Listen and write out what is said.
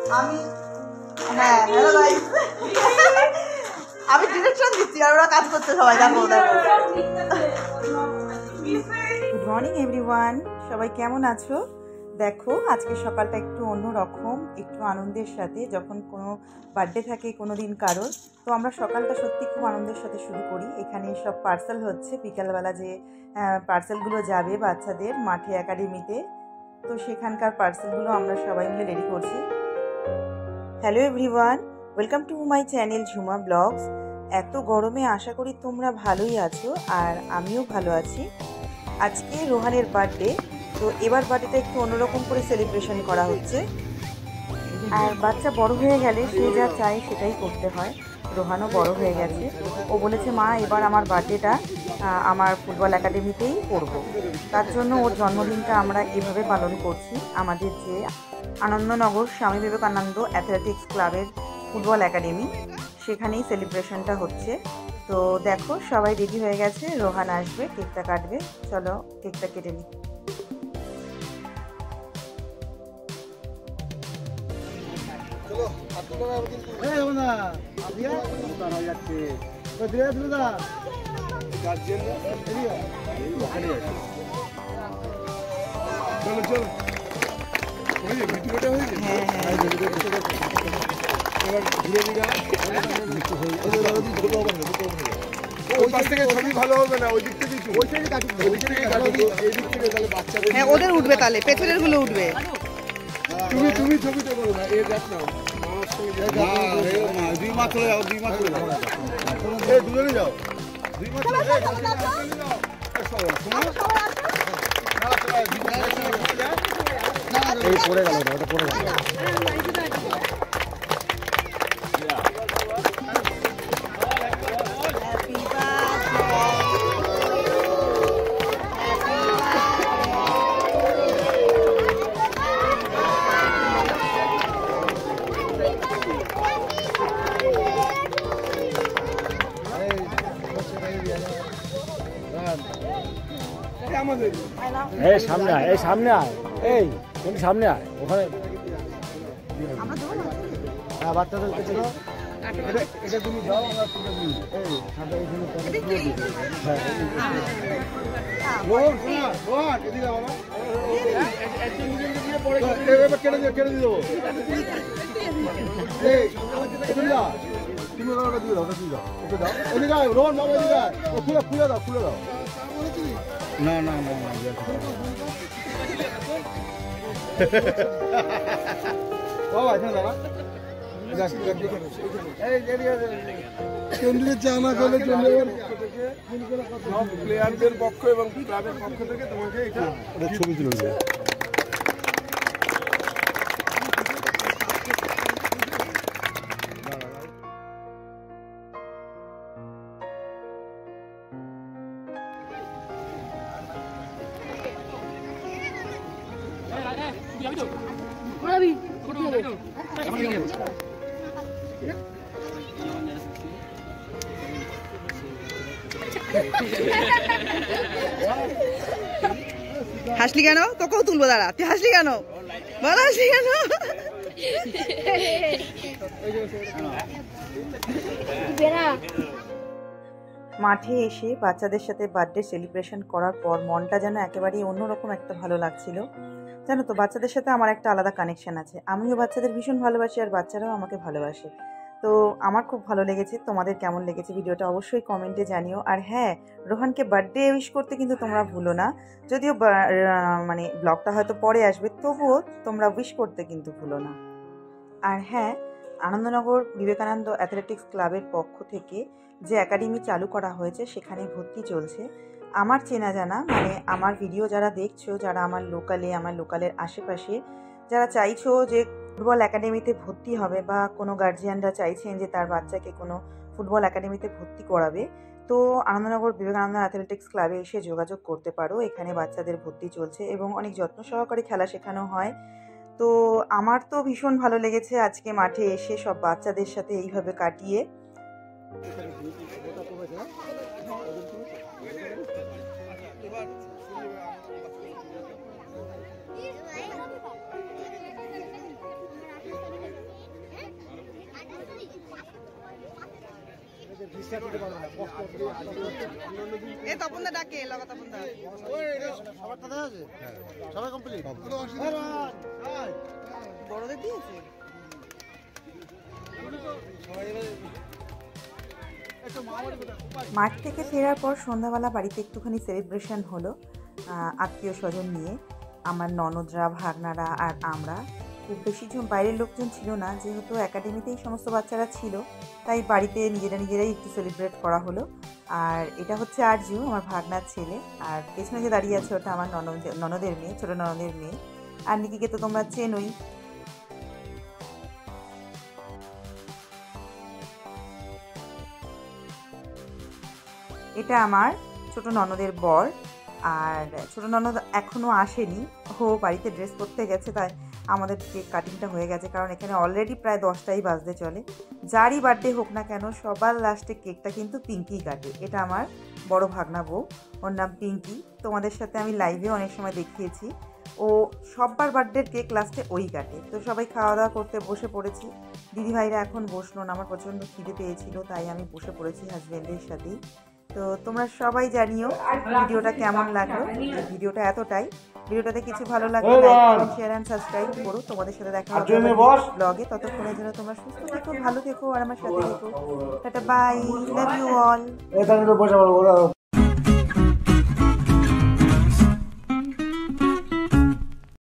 আমি হ্যাঁ hello guys আমি ডিরেকশন দিচ্ছি আর ওরা কাজ করতে সবাই দেখো দেখো। গুড মর্নিং এভরিওয়ান, সবাই কেমন আছো? দেখো আজকে সকালটা একটু অন্যরকম, একটু আনন্দের সাথে। যখন কোনো বার্থডে থাকে কোনো দিন কারোর, তো আমরা সকালটা সত্যি খুব আনন্দের সাথে শুরু করি। এখানে সব পার্সেল হচ্ছে, বিকালবেলা যে পার্সেলগুলো যাবে বাচ্চাদের মাঠে একাডেমিতে, তো সেখানকার পার্সেলগুলো আমরা সবাই মিলে রেডি করছি। Hello everyone, welcome to my channel Jhuma blogs. এত গরমে আশা করি তোমরা ভালোই আছো, আর আমিও ভালো আছি। আজকে রোহানের বার্থডে, তো এবার বার্থডেটা একটু অন্যরকম করে সেলিব্রেশন করা হচ্ছে। আর বাচ্চা বড় হয়ে গেলে সে যা চায় সেটাই করতে হয়। রোহানও বড় হয়ে গেছে, ও বলেছে মা এবার আমার বার্থডেটা আমার ফুটবল একাডেমিতেই করব। তার জন্য ওর জন্মদিনটা আমরা এভাবে পালন করছি। আমাদের যে আনন্দনগর স্বামী বিবেকানন্দ অ্যাথলেটিক্স ক্লাবের ফুটবল একাডেমি, সেখানেই সেলিব্রেশনটা হচ্ছে। তো দেখো সবাই রেডি হয়ে গেছে, রোহান আসবে, কেকটা কাটবে। চলো কেকটা কেটে নিই। হ্যাঁ ওদের উঠবে, তাহলে পেছনের গুলো উঠবে। তুমি ছবিটা করো না, এ দেখ না দুই মাস চলে যাও, দুই মাস চলে যাও, দুজনে যাও, দুই মাস চলে এই পড়ে গেল, ওটা পড়ে গেল। এই সামনে আয়, এই সামনে আয়, এই তুমি সামনে আয়, ওখানে হ্যাঁ বাচ্চাদের কাছে দাও। এটা তুমি যাও, আমরা তুলে দিই। এই সামনে এখানে দিয়ে দিই। হ্যাঁ রোহন শোনা, রোহন এদিকে বাবা, একজন দুজন দিয়ে পড়ে এবার কেটে দিয়ে দেবো। এই তুমি দাও, তুমি ওটা দিয়ে দাও, ওটা দিয়ে দাও, ওটা দাও, এদিকে আয় রোহন বাবা, এদিকে আয়, ও খুলে দাও, খুলে দাও। না না না না বাবা এখানে দাঁড়া, কেন্দ্রের জানা করলে প্লেয়ারদের পক্ষ এবং ক্লাবের পক্ষ থেকে তোমাকে এটা ছবি তুলে দেবে। হাসলি কেন? তোকেও তুলবো, দাঁড়া, তুই হাসলি কেন বল, হাসলি কেন? মাঠে এসে বাচ্চাদের সাথে বার্থডে সেলিব্রেশন করার পর মনটা যেন একেবারেই অন্যরকম একটা ভালো লাগছিল। জানো তো বাচ্চাদের সাথে আমার একটা আলাদা কানেকশান আছে। আমিও বাচ্চাদের ভীষণ ভালোবাসি, আর বাচ্চারাও আমাকে ভালোবাসে। তো আমার খুব ভালো লেগেছে। তোমাদের কেমন লেগেছে ভিডিওটা অবশ্যই কমেন্টে জানিও। আর হ্যাঁ, রোহানকে বার্থডে উইশ করতে কিন্তু তোমরা ভুলো না। যদিও মানে ব্লগটা হয়তো পরে আসবে, তবুও তোমরা উইশ করতে কিন্তু ভুলো না। আর হ্যাঁ, আনন্দনগর বিবেকানন্দ অ্যাথলেটিক্স ক্লাবের পক্ষ থেকে যে একাডেমি চালু করা হয়েছে সেখানে ভর্তি চলছে। আমার চেনা জানা, মানে আমার ভিডিও যারা দেখছো, যারা আমার লোকালের আশেপাশে যারা চাইছো যে ফুটবল একাডেমিতে ভর্তি হবে, বা কোনো গার্জিয়ানরা চাইছেন যে তার বাচ্চাকে কোনো ফুটবল একাডেমিতে ভর্তি করাবে, তো আনন্দনগর বিবেকানন্দ অ্যাথলেটিক্স ক্লাবে এসে যোগাযোগ করতে পারো। এখানে বাচ্চাদের ভর্তি চলছে এবং অনেক যত্ন সহকারে খেলা শেখানো হয়। তো আমার তো ভীষণ ভালো লেগেছে আজকে মাঠে এসে সব বাচ্চাদের সাথে এইভাবে কাটিয়ে। এ তপনদা ডাকে লাগা তপনদা সবাই কমপ্লিট বড়দের দিয়েছে মাঠ থেকে ফেরার পর সন্ধ্যাবেলা বাড়িতে একটুখানি সেলিব্রেশন হলো আত্মীয় স্বজন নিয়ে। আমার ননদরা, ভাগনারা আর আমরা। খুব বেশি বাইরের লোকজন ছিল না, যেহেতু একাডেমিতেই সমস্ত বাচ্চারা ছিল, তাই বাড়িতে নিজেরাই একটু সেলিব্রেট করা হলো। আর এটা হচ্ছে আরজু, আমার ভাগনার ছেলে, আর পেছনে যে দাঁড়িয়ে আছে ওটা আমার ননদের মেয়ে, ছোটো ননদের মেয়ে। আর নিকিকে তো তোমরা চেনোই। এটা আমার ছোট ননদের বর, আর ছোট ননদ এখনও আসেনি, ও বাড়িতে ড্রেস করতে গেছে, তাই আমাদের কেক কাটিংটা হয়ে গেছে। কারণ এখানে অলরেডি প্রায় 10টাই বাজতে চলে। যারই বার্থডে হোক না কেন, সবার লাস্টে কেকটা কিন্তু পিঙ্কিই কাটে। এটা আমার বড় ভাগনা বউ, ওর নাম পিঙ্কি। তোমাদের সাথে আমি লাইভে অনেক সময় দেখিয়েছি। ও সবার বার্থডের কেক লাস্টে ওই কাটে। তো সবাই খাওয়া দাওয়া করতে বসে পড়েছি। দিদিভাইরা এখন বসলো না, আমার প্রচণ্ড খিদে পেয়েছিল, তাই আমি বসে পড়েছি হাজব্যান্ডের সাথেই। তো তোমরা সবাই জানিও ভিডিওটা কেমন লাগলো। এই ভিডিওটা এতটাই। ভিডিওটাতে কিছু ভালো লাগলে like comment share and subscribe করো। তোমাদের সাথে দেখা হবে ব্লগে। ততক্ষণের জন্য তোমরা সুস্থ থেকো, ভালো থেকো আর আমার সাথে থেকো। Tata, bye, love you all.